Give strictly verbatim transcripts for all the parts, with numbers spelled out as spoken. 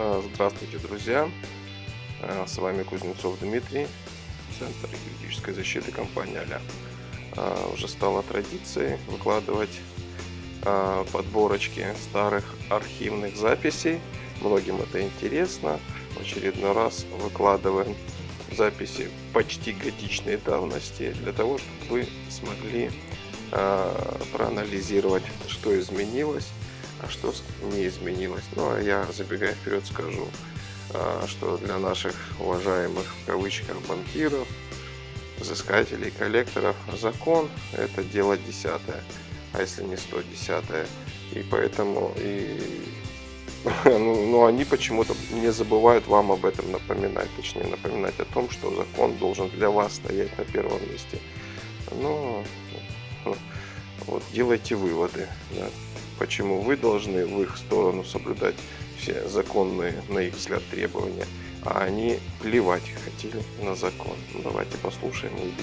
А, Здравствуйте, друзья! А, С вами Кузнецов Дмитрий, Центр юридической защиты компании «Аля». А, Уже стало традицией выкладывать а, подборочки старых архивных записей. Многим это интересно. В очередной раз выкладываем записи почти годичной давности для того, чтобы вы смогли а, проанализировать, что изменилось, а что не изменилось. Ну, а я, забегая вперед, скажу, а, что для наших уважаемых, в кавычках, банкиров, взыскателей, коллекторов, закон – это дело десятое, а если не сто десятое. И поэтому и, ну, ну, они почему-то не забывают вам об этом напоминать, точнее напоминать о том, что закон должен для вас стоять на первом месте. Ну, вот делайте выводы, да, почему вы должны в их сторону соблюдать все законные, на их взгляд, требования, а они плевать хотели на закон. Ну, давайте послушаем и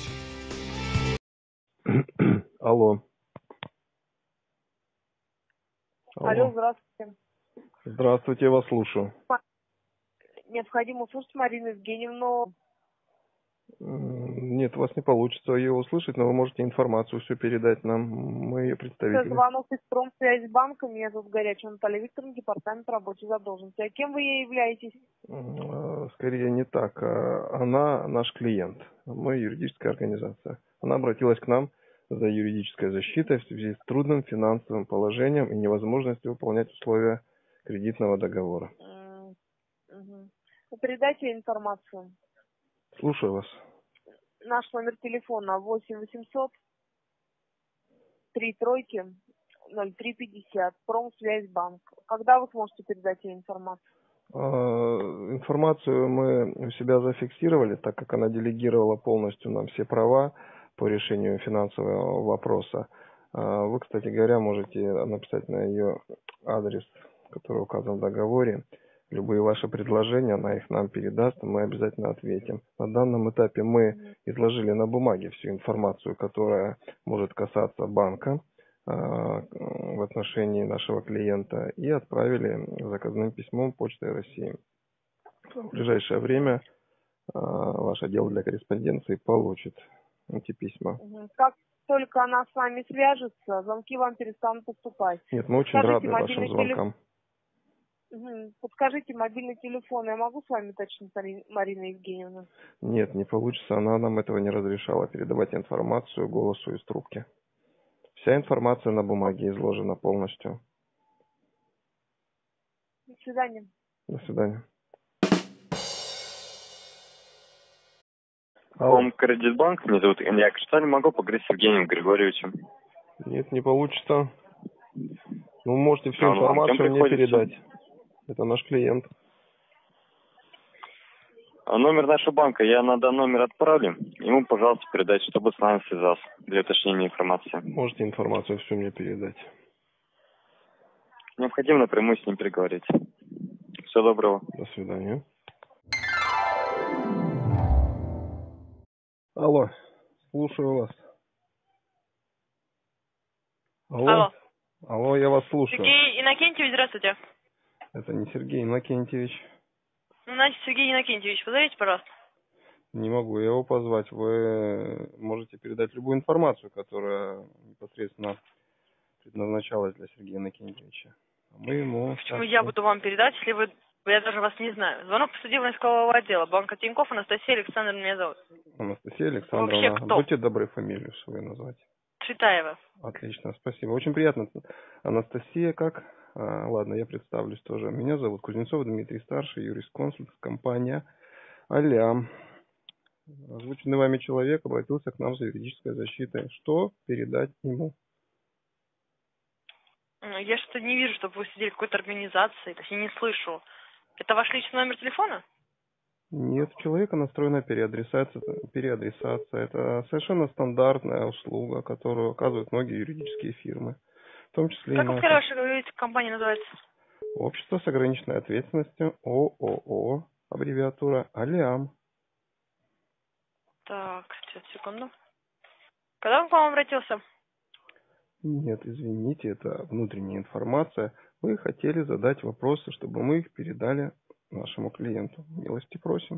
убедимся. Алло. Алло, Алло. здравствуйте. Здравствуйте, я вас слушаю. Необходимо услышать Марину Евгеньевну. М, Нет, у вас не получится ее услышать, но вы можете информацию всю передать нам. Мы ее Это представители. звонок из Промсвязьбанка. Меня зовут Горячая Наталья Викторовна, департамент рабочей задолженности. А кем вы ей являетесь? М, э, Скорее не так. А Она наш клиент. Мы юридическая организация. Она обратилась к нам за юридической защитой в связи с трудным финансовым положением и невозможностью выполнять условия кредитного договора. М, мгм. Вы передайте информацию. Слушаю вас. Наш номер телефона восемь восемьсот три тройки ноль три пятьдесят. Промсвязьбанк. Когда вы сможете передать ей информацию? Э, Информацию мы у себя зафиксировали, так как она делегировала полностью нам все права по решению финансового вопроса. Э, Вы, кстати говоря, можете написать на ее адрес, который указан в договоре. Любые ваши предложения, она их нам передаст, и мы обязательно ответим. На данном этапе мы Мгм. изложили на бумаге всю информацию, которая может касаться банка в отношении нашего клиента, и отправили заказным письмом Почтой России. В ближайшее время ваш отдел для корреспонденции получит эти письма. Мгм. Как только она с вами свяжется, звонки вам перестанут поступать. Нет, мы очень Скажите рады вашим мобильный телефон. звонкам. Мгм. Подскажите мобильный телефон. Я могу с вами уточнить, Мари- Марина Евгеньевна? Нет, не получится, она нам этого не разрешала передавать информацию голосу из трубки. Вся информация на бумаге изложена полностью. До свидания. До свидания. Алло. Home Credit Bank, меня зовут Илья Кришталь, могу поговорить с Евгением Григорьевичем. Нет, не получится. Ну, можете всю А он вам кем информацию мне приходится? передать. Это наш клиент. А номер нашего банка я на данный номер отправлю. Ему, пожалуйста, передать, чтобы с нами связался для уточнения информации. Можете информацию всю мне передать. Необходимо напрямую с ним переговорить. Всего доброго. До свидания. Алло, слушаю вас. Алло. Алло. Алло, я вас слушаю. Сергей Иннокентьевич, здравствуйте. Это не Сергей Иннокентьевич. Ну, значит, Сергей Иннокентьевич, позовите, пожалуйста. Не могу я его позвать. Вы можете передать любую информацию, которая непосредственно предназначалась для Сергея Иннокентьевича. А мы ему... Почему я буду вам передать, если вы... Я даже вас не знаю. Звонок по судебно-искового отдела. Банка Тинькофф, Анастасия Александровна меня зовут. Анастасия Вы Александровна. вообще кто? Будьте добры фамилию свою назвать. Цветаева. Отлично, спасибо. Очень приятно. Анастасия, как? А, ладно, я представлюсь тоже. Меня зовут Кузнецов Дмитрий, старший юрисконсульт, компания «Аля». Озвученный вами человек обратился к нам за юридической защитой. Что передать ему? Ну, Я что-то не вижу, чтобы вы сидели в какой-то организации. То есть я не слышу. Это ваш личный номер телефона? Нет, у человека настроена переадресация. переадресация. Это совершенно стандартная услуга, которую оказывают многие юридические фирмы. В том числе и Как вы сказали, наша. ваша говорите, компания называется? Общество с ограниченной ответственностью ООО, аббревиатура «Алиам». Так, сейчас, секунду. Когда он к вам обратился? Нет, извините, это внутренняя информация. Вы хотели задать вопросы, чтобы мы их передали нашему клиенту. Милости просим.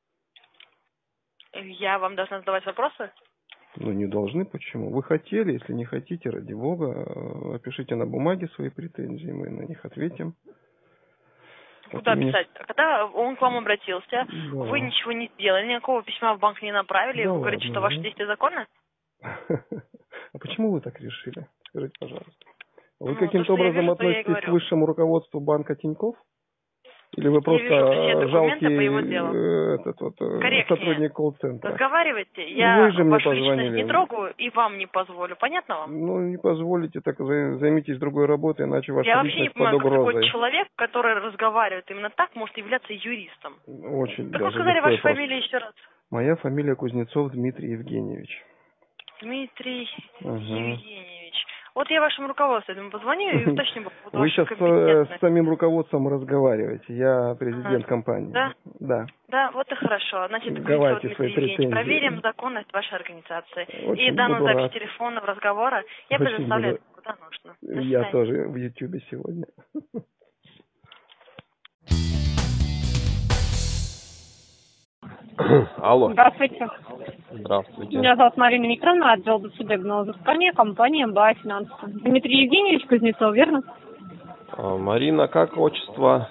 Я вам должна задавать вопросы? Ну, не должны. Почему? Вы хотели, если не хотите, ради бога, опишите на бумаге свои претензии, мы на них ответим. Куда Мне... писать? Когда он к вам обратился, да. Вы ничего не сделали, никакого письма в банк не направили, да, вы говорите, ладно, что ваши действия законны? А почему вы так решили? Скажите, пожалуйста. Вы ну, каким-то образом вижу, относитесь к высшему руководству банка Тинькофф? Или вы просто жалкий этот вот сотрудник колл-центра? Разговаривайте, я вы же мне вашу позвонили. личность не трогаю и вам не позволю. Понятно вам? Ну, не позволите, так займитесь другой работой, иначе ваша я личность под угрозой. Я вообще не понимаю, как такой человек, который разговаривает именно так, может являться юристом. Очень как вы сказали вашу фамилию еще раз? Моя фамилия Кузнецов Дмитрий Евгеньевич. Дмитрий угу. Евгеньевич. Вот я вашему руководству этому позвоню и уточню по поводу Вы сейчас с самим руководством разговариваете. Я президент а, компании. Да? Да. Да, вот и хорошо. Значит, Давайте свои претензии. Проверим законность вашей организации. Очень и данную буду запись рад. телефонного разговора я Очень предоставляю буду... куда нужно. Я тоже в Ютубе сегодня. Алло. Здравствуйте. Здравствуйте. Меня зовут Марина Викторовна, отдел досудебного взыскания, компания МБА Финансы. Дмитрий Евгеньевич Кузнецов, верно? А, Марина, как отчество?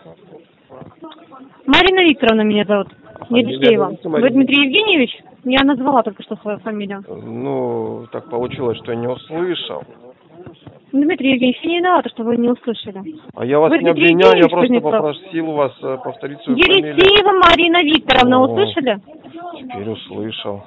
Марина Викторовна меня зовут. Елисеева. Вы Дмитрий Евгеньевич? Я назвала только что свою фамилию. Ну, так получилось, что я не услышал. Дмитрий Евгеньевич, я не виновата, что вы не услышали. А я вас вы не обвиняю, я просто Кузнецов. попросил вас повторить свою фамилию. Елисеева Марина Викторовна, О, услышали? Теперь услышал.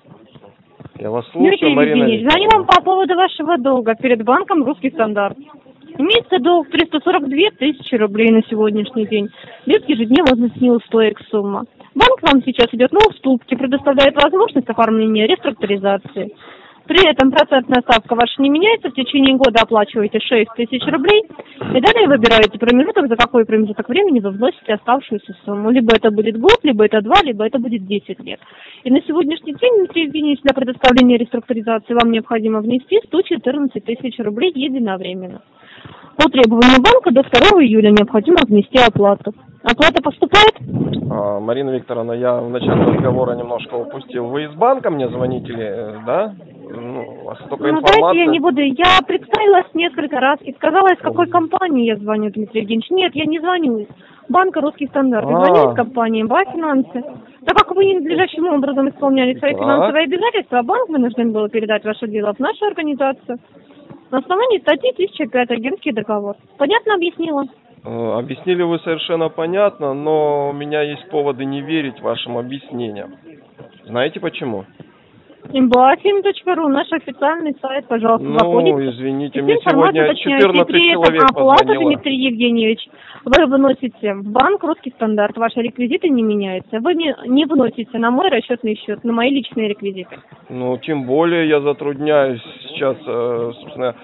Я вас слушаю, Дмитрий Марина Евгеньевич, звоню вам по поводу вашего долга перед банком «Русский стандарт». Имеется долг триста сорок две тысячи рублей на сегодняшний день, без ежедневных неустоек сумма. Банк вам сейчас идет на уступки, предоставляет возможность оформления реструктуризации. При этом процентная ставка ваша не меняется, в течение года оплачиваете шесть тысяч рублей, и далее выбираете промежуток, за какой промежуток времени вы вносите оставшуюся сумму. Либо это будет год, либо это два, либо это будет десять лет. И на сегодняшний день, Дмитрий Евгеньевич, для предоставления реструктуризации вам необходимо внести сто четырнадцать тысяч рублей единовременно. По требованию банка до второго июля необходимо внести оплату. Оплата поступает? А, Марина Викторовна, я в начале разговора немножко упустил. Вы из банка мне звоните ли, да? Ну, у вас только ну, информация. Знаете, я не буду. Я представилась несколько раз и сказала, из какой компании я звоню, Дмитрий Евгеньевич. Нет, я не звоню из банка «Русский стандарт». Я звоню из компании МБА Финансы. Так как вы ненадлежащим образом исполняли свои финансовые обязательства, банк вынужден был передать ваше дело в нашу организацию на основании статьи тысяча пять «Агентский договор». Понятно объяснила? Объяснили вы совершенно понятно, но у меня есть поводы не верить вашим объяснениям. Знаете почему? эм бэ а фин точка ру, наш официальный сайт, пожалуйста, ну, заходите. Ну, извините, мне сегодня четырнадцать человек оплата, позвонило. Дмитрий Евгеньевич, вы вносите в банк «Русский стандарт», ваши реквизиты не меняются. Вы не, не вносите на мой расчетный счет, на мои личные реквизиты. Ну, тем более я затрудняюсь сейчас, собственно,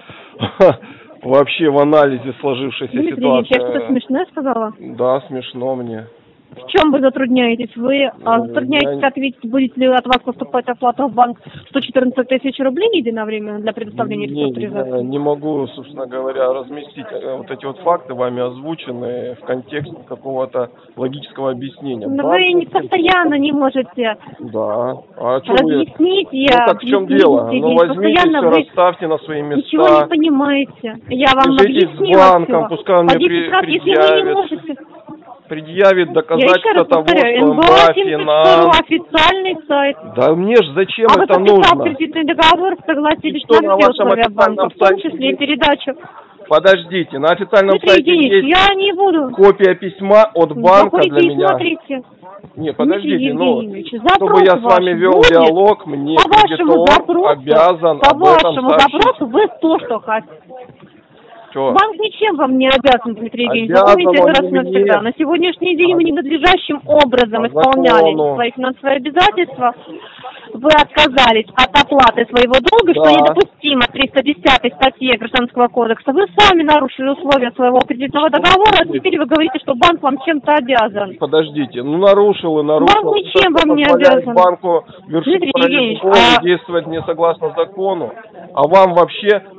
вообще в анализе сложившейся Дмитрий ситуации. Я что-то смешное сказала? Да, смешно мне. В чем вы затрудняетесь? Вы ну, а, затрудняетесь я... ответить, будет ли от вас поступать оплата в банк сто четырнадцать тысяч рублей единовременно для предоставления реструктуризации? Не, не могу, собственно говоря, разместить вот эти вот факты, вами озвученные в контексте какого-то логического объяснения. Но банк, вы не постоянно не можете да. А разъяснить. Вы... Ну так в чем дело? Ну возьмите все, вы... расставьте на свои места. Ничего не понимаете. Я вам Свяжитесь объяснила с банком, все. пускай он мне при... раз, предъявит. Если вы не можете... предъявит доказательства того, повторяю, что МБА Финанс... официальный сайт. Да мне ж зачем а это вы нужно? кредитный договор, согласились что на все условия банка, в том сайте числе и есть? передачу. Подождите, на официальном Дмитрий сайте Евгеньевич, есть я не буду. копия письма от банка Заходите для и меня. Смотрите. Не, подождите, ну, чтобы я с вами вел будет, диалог, мне по вашему запросу, обязан по об этом вашему сообщить. запросу вы то, что хотите. Что? Банк ничем вам не обязан, Дмитрий Евгеньевич. Запомните это раз и навсегда. На сегодняшний день вы ненадлежащим образом исполняли свои финансовые обязательства. Вы отказались от оплаты своего долга, да. Что недопустимо триста десятой статье Гражданского кодекса. Вы сами нарушили условия своего кредитного договора, а теперь вы говорите, что банк вам чем-то обязан. Подождите, ну нарушил и нарушил. Банк ничем вам не обязан. Банку вершить произвол и действовать не согласно закону. А вам вообще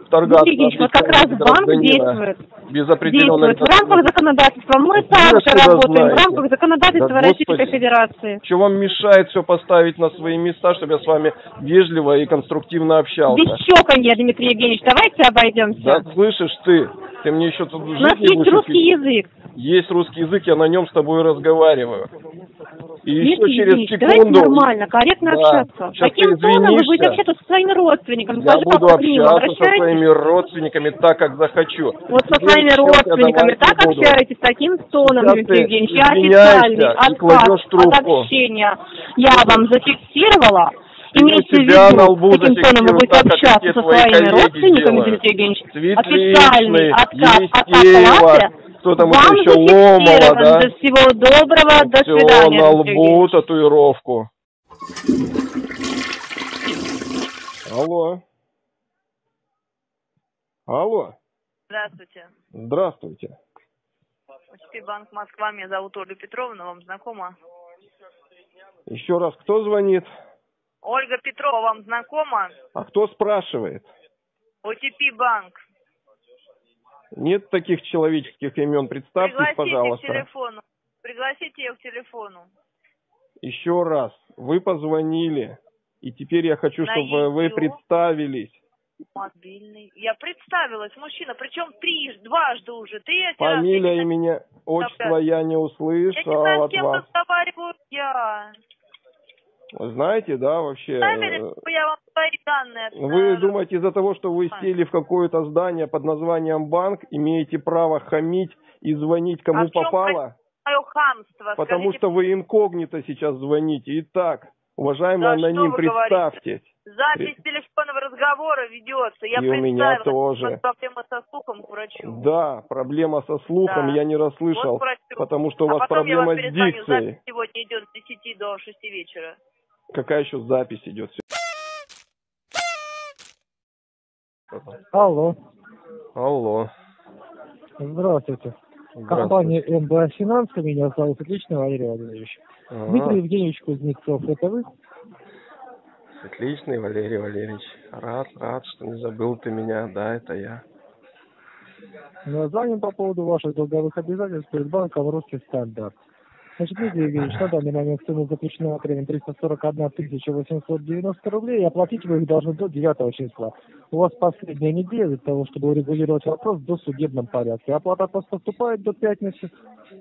вторгаться Дмитрий Евгеньевич, вот как раз банк действует. Без определенных... Действует в рамках законодательства. Мы также работаем в рамках законодательства да, Российской Федерации. Что вам мешает все поставить на свои места, чтобы я с вами вежливо и конструктивно общался? Без чоканья, Дмитрий Евгеньевич, давайте обойдемся. Да, слышишь ты? Ты мне еще тут жить не будешь. У нас есть русский язык. Есть русский язык, я на нем с тобой разговариваю. И еще через секунду... Давайте нормально, корректно да, общаться. Каким тоном вы будете общаться со своими родственниками? Я буду общаться со своими родственниками так, как захочу. Вот со своими родственниками так буду. Общаетесь, таким тоном, Дмитрий Евгеньевич. Я официальный отказ от общения. Я вам зафиксировала. Имейте в виду, каким тоном вы будете общаться со своими родственниками, Дмитрий Евгеньевич. Официальный отказ от оплаты. Кто там вам еще Ломова, да? До всего доброго, до Все, свидания. на лбу татуировку. Алло. Алло. Здравствуйте. Здравствуйте. ОТП Банк Москва, меня зовут Ольга Петровна, вам знакома? Еще раз, кто звонит? Ольга Петрова, вам знакома? А кто спрашивает? ОТП Банк. Нет таких человеческих имен. Представьтесь, Пригласите пожалуйста. К телефону. Пригласите ее к телефону. Еще раз. Вы позвонили. И теперь я хочу, На чтобы ее... вы представились. Мобильный. Я представилась, мужчина. Причем три, дважды уже. Третий Фамилия, раз. имя, отчество я не услышал я не знаю, от с кем вас. разговариваю я. Вы знаете, да, вообще... Я вам свои данные... Вы думаете, из-за того, что вы сели в какое-то здание под названием банк, имеете право хамить и звонить кому а попало? Мое хамство, Потому скажите... что вы инкогнито сейчас звоните. Итак, уважаемый да, аноним, представьтесь. Запись При... телефонного разговора ведется. Я и у меня тоже. У вас проблема со слухом к врачу. Да, проблема со слухом, да. Я не расслышал, вот потому что у а вас проблема с дикцией. Запись сегодня идет с десяти до шести вечера. Какая еще запись идет? Алло. Алло. Здравствуйте. Здравствуйте. Компания МБА Финансы, меня зовут Отличный Валерий Владимирович. А-а-а. Дмитрий Евгеньевич Кузнецов, это вы? Отличный Валерий Валерьевич. Рад, рад, что не забыл ты меня. Да, это я. Мы звоним по поводу ваших долговых обязательств перед банком «Русский стандарт». Значит, Дмитрий Евгеньевич, на данный момент сумма заключенного премии триста сорок одна тысяча восемьсот девяносто рублей, и оплатить вы их должны до девятого числа. У вас последняя неделя для того, чтобы урегулировать вопрос в досудебном порядке. Оплата поступает до пятницы.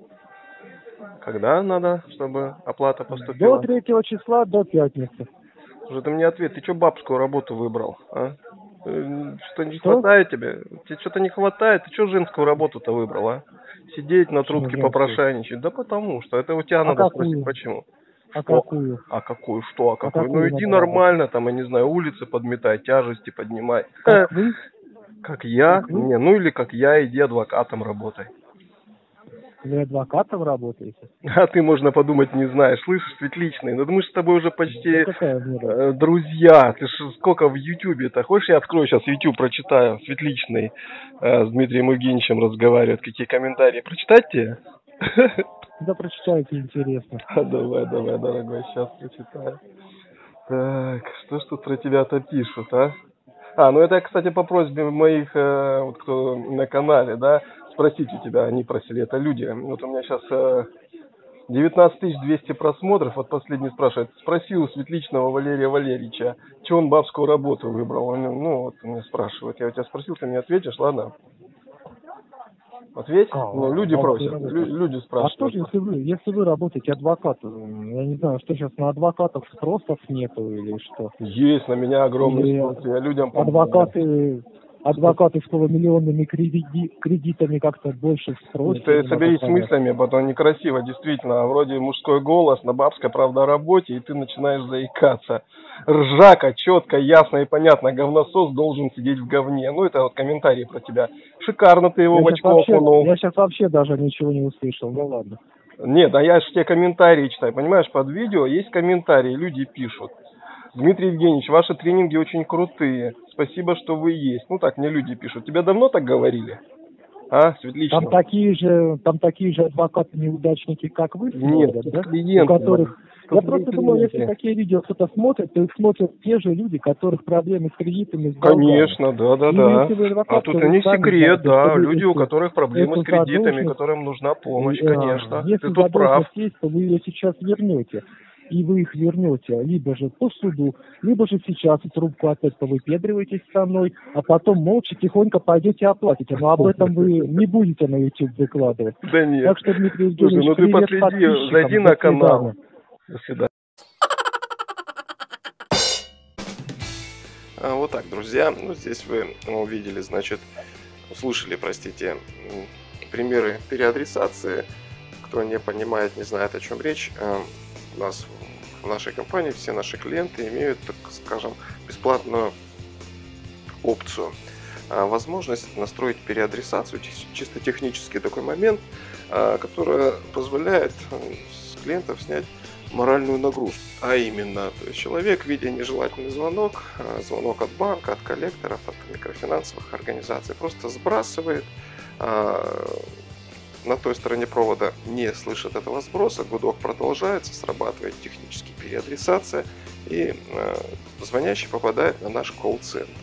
Когда надо, чтобы оплата поступила? До третьего числа, до пятницы. Уже ты мне ответ, ты что бабскую работу выбрал, а? Что не что? Хватает тебе? Тебе что-то не хватает? Ты что женскую работу-то выбрал, а? Сидеть на трубке попрошайничать? Да потому что. Это у тебя а надо какую? Спросить, почему. А какую? А какую? Что? А какую? А какую ну иди нормально, там, я не знаю, улицы подметай, тяжести поднимай. Как вы? Как я? Как вы? Не, ну или как я, иди адвокатом работай. Вы адвокатом работаете? А ты, можно подумать, не знаешь. Слышишь, Светличный, ну мы же с тобой уже почти э, друзья. Ты ж сколько в Ютубе-то? Хочешь, я открою сейчас Ютуб, прочитаю? Светличный э, с Дмитрием Евгеньевичем разговаривает. Какие комментарии? Прочитать тебе? Да, прочитайте, интересно. А, давай, давай, дорогой, сейчас прочитаю. Так, что ж тут про тебя-то пишут, а? А, ну это, кстати, по просьбе моих, э, вот кто на канале, да, спросить у тебя, они просили, это люди. Вот у меня сейчас э, девятнадцать тысяч двести просмотров, вот последний спрашивает, спроси у Светличного Валерия Валерьевича, что он бабскую работу выбрал. Он, ну, вот меня спрашивает, я у тебя спросил, ты мне ответишь, ладно? Ответь, а, ну, люди просят, лю- люди спрашивают. А что же, если вы, если вы работаете адвокатом, я не знаю, что сейчас на адвокатов спросов нету или что? Есть, на меня огромный спрос, я людям помогаю. Адвокаты, адвокаты с полумиллионными кредит, кредитами как-то больше спросят. Ты соберись с мыслями, потом некрасиво, действительно, вроде мужской голос на бабской, правда, работе, и ты начинаешь заикаться. Ржака, четко, ясно и понятно, говносос должен сидеть в говне. Ну, это вот комментарий про тебя. Шикарно ты его я в очко окунул. Я сейчас вообще даже ничего не услышал, ну ладно. Нет, а я же тебе комментарии читаю, понимаешь, под видео есть комментарии, люди пишут. Дмитрий Евгеньевич, ваши тренинги очень крутые. Спасибо, что вы есть. Ну так, мне люди пишут. Тебя давно так говорили? А, Там Светличного? такие же, там такие же адвокаты-неудачники, как вы, Нет, смотрят, это да? клиенты. У которых... Я просто клиенты. думаю, если такие видео кто-то смотрит, то их смотрят те же люди, которых проблемы с кредитами, с долгами. Конечно, да, да, И да. если вы адвокат, А тут то и вы не сами секрет, знаете, да. что вы, Люди, у если которых проблемы с эту кредитами, задолженность, которым нужна помощь, э, конечно. если Ты тут прав. задолженность есть, то вы ее сейчас вернете. И вы их вернете либо же по суду, либо же сейчас в трубку опять повыпедриваетесь со мной, а потом молча тихонько пойдете и оплатите. Но об этом вы не будете на YouTube выкладывать. Да нет. Так что, Дмитрий Слушай, Евгеньевич, ну ты привет последи, подписчикам. зайди До на канал. свидания. До свидания. А, Вот так, друзья. Ну, здесь вы увидели, значит, услышали, простите, м, примеры переадресации. Кто не понимает, не знает, о чем речь, э, у нас в нашей компании все наши клиенты имеют, так скажем, бесплатную опцию. А, Возможность настроить переадресацию, чис- чисто технический такой момент, а, которая позволяет э, с клиентов снять моральную нагрузку. А именно, то есть человек, видя нежелательный звонок, э, звонок от банка, от коллекторов, от микрофинансовых организаций, просто сбрасывает, а, на той стороне провода не слышит этого сброса, гудок продолжается, срабатывает технически переадресация, и э, звонящий попадает на наш колл-центр.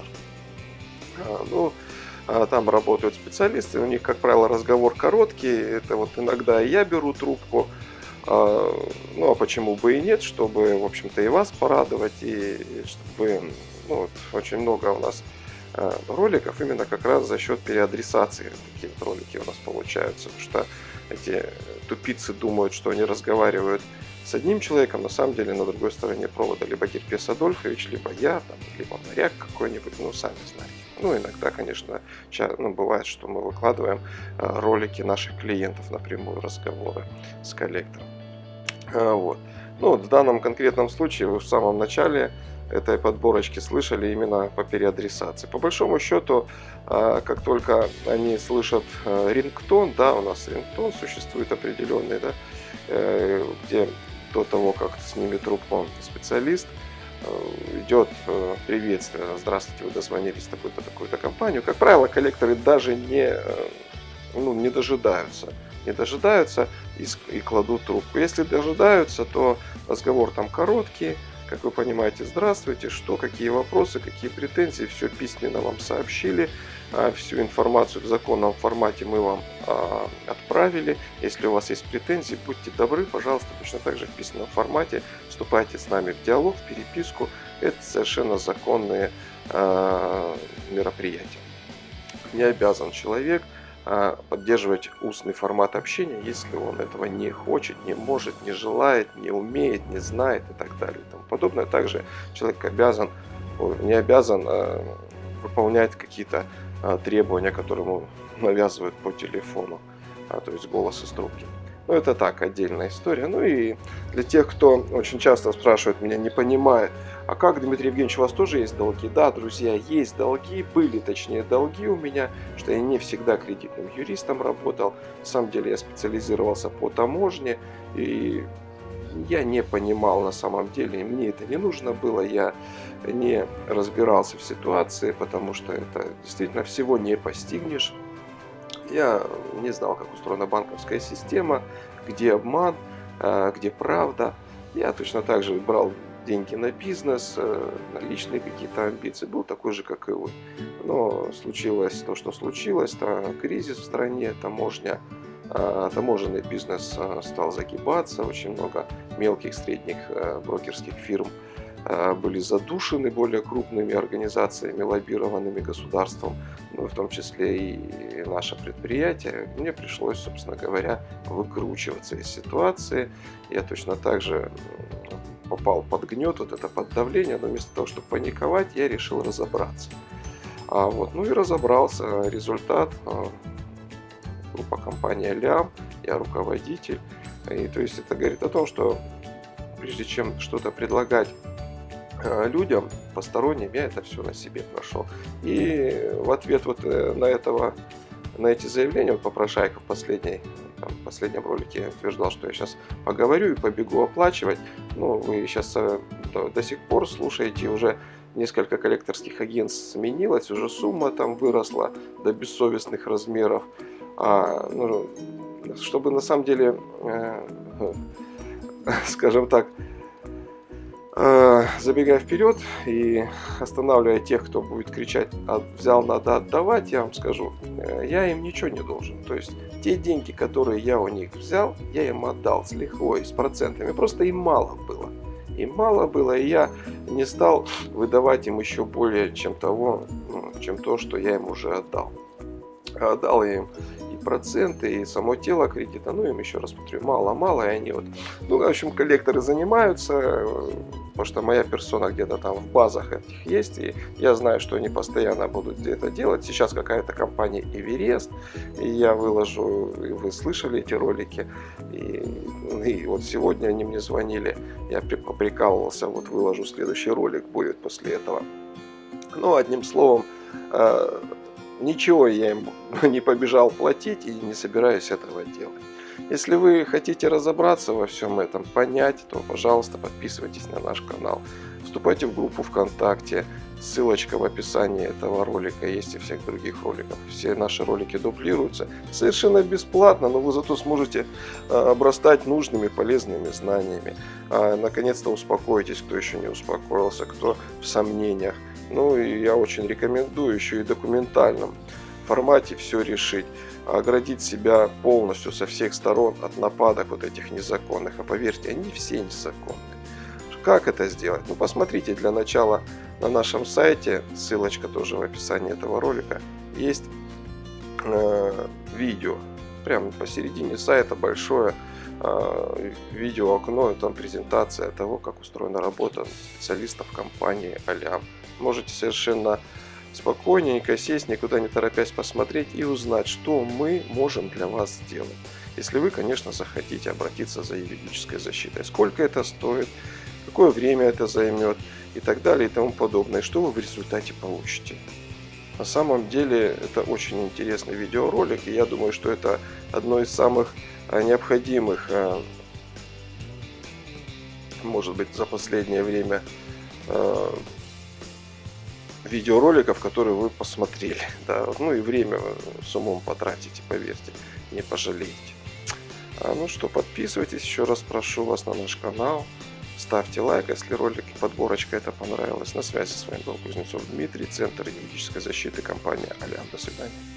А, Ну, а, там работают специалисты, у них, как правило, разговор короткий, это вот иногда и я беру трубку, а, ну а почему бы и нет, чтобы, в общем-то, и вас порадовать, и чтобы, ну, вот, очень много у нас э, роликов именно как раз за счет переадресации. Такие вот ролики у нас получаются, потому что эти тупицы думают, что они разговаривают с одним человеком, на самом деле на другой стороне провода либо Герпес Адольфович, либо я, там, либо моряк какой-нибудь, ну, сами знаете. Ну, иногда, конечно, ча- ну, бывает, что мы выкладываем э, ролики наших клиентов, напрямую разговоры с коллектором. А, Вот. Ну, вот в данном конкретном случае вы в самом начале этой подборочки слышали именно по переадресации. По большому счету, а, как только они слышат а, рингтон, да, у нас рингтон существует определенный, да, э, где до того, как снимет трубку специалист, э, идет э, приветствие: здравствуйте, вы дозвонились в такую-то, такую-то компанию. Как правило, коллекторы даже не, э, ну, не дожидаются, не дожидаются и, с- и кладут трубку. Если дожидаются, то разговор там короткий, как вы понимаете: здравствуйте, что, какие вопросы, какие претензии, все письменно вам сообщили, а, всю информацию в законном формате мы вам а, отправили. Если у вас есть претензии, будьте добры, пожалуйста, точно так же в письменном формате вступайте с нами в диалог, в переписку. Это совершенно законные а, мероприятия. Не обязан человек а, поддерживать устный формат общения, если он этого не хочет, не может, не желает, не умеет, не знает и так далее и тому подобное. Также человек обязан, ой, не обязан а, выполнять какие-то а, требования, которые ему навязывают по телефону, а, то есть голос из трубки. Ну, это так, отдельная история. Ну и для тех, кто очень часто спрашивает меня, не понимает, а как, Дмитрий Евгеньевич, у вас тоже есть долги? Да, друзья, есть долги, были, точнее, долги у меня, что я не всегда кредитным юристом работал. На самом деле я специализировался по таможне, и я не понимал на самом деле, мне это не нужно было, я не разбирался в ситуации, потому что это действительно всего не постигнешь. Я не знал, как устроена банковская система, где обман, э, где правда. Я точно так же брал деньги на бизнес, э, на личные какие-то амбиции. Был такой же, как и вы. Но случилось то, что случилось. Та кризис в стране, таможня, э, таможенный бизнес э, стал загибаться. Очень много мелких, средних э, брокерских фирм э, были задушены более крупными организациями, лоббированными государством, ну, в том числе и наше предприятие. Мне пришлось, собственно говоря, выкручиваться из ситуации. Я точно так же попал под гнет, вот это под давление, но вместо того, чтобы паниковать, я решил разобраться. А вот, ну и разобрался. Результат: группа компании Лям, я руководитель. И то есть это говорит о том, что прежде чем что-то предлагать людям посторонним, я это все на себе прошел. И в ответ вот на этого, на эти заявления, вот попрошайка в последней, там, в последнем ролике я утверждал, что я сейчас поговорю и побегу оплачивать. Ну, вы сейчас до, до сих пор слушаете, уже несколько коллекторских агентств сменилось, уже сумма там выросла до бессовестных размеров. А, ну, чтобы на самом деле, э, скажем так, э, забегая вперед и останавливая тех, кто будет кричать: взял, надо отдавать, я вам скажу, э, я им ничего не должен. То есть те деньги, которые я у них взял, я им отдал с лихвой, с процентами. Просто им мало было. Им мало было, и я не стал выдавать им еще более, чем того, чем то, что я им уже отдал. Отдал им и проценты, и само тело кредита, ну им еще раз повторю, мало-мало, и они вот, ну, в общем, коллекторы занимаются, потому что моя персона где-то там в базах этих есть, и я знаю, что они постоянно будут это делать. Сейчас какая-то компания Эверест, и я выложу, и вы слышали эти ролики, и, и вот сегодня они мне звонили, я поприкалывался, вот выложу следующий ролик, будет после этого. Ну, одним словом, ничего я им не побежал платить и не собираюсь этого делать. Если вы хотите разобраться во всем этом, понять, то, пожалуйста, подписывайтесь на наш канал. Вступайте в группу ВКонтакте. Ссылочка в описании этого ролика есть и всех других роликов. Все наши ролики дублируются совершенно бесплатно, но вы зато сможете обрастать нужными полезными знаниями. Наконец-то успокойтесь, кто еще не успокоился, кто в сомнениях. Ну и я очень рекомендую еще и в документальном формате все решить, оградить себя полностью со всех сторон от нападок вот этих незаконных. А поверьте, они все незаконные. Как это сделать? Ну, посмотрите для начала на нашем сайте, ссылочка тоже в описании этого ролика, есть э, видео. Прямо посередине сайта большое э, видео окно, там презентация того, как устроена работа специалистов компании Алям. Можете совершенно спокойненько сесть, никуда не торопясь посмотреть и узнать, что мы можем для вас сделать. Если вы, конечно, захотите обратиться за юридической защитой. Сколько это стоит, какое время это займет и так далее и тому подобное. Что вы в результате получите. На самом деле это очень интересный видеоролик, и я думаю, что это одно из самых необходимых, может быть, за последнее время видеороликов, которые вы посмотрели. Да, ну и время с умом потратите, поверьте, не пожалеете. А, ну что, подписывайтесь, еще раз прошу вас на наш канал. Ставьте лайк, если ролик и подборочка это понравилась. На связи с вами был Кузнецов Дмитрий, Центр юридической защиты, компания Алям. До свидания.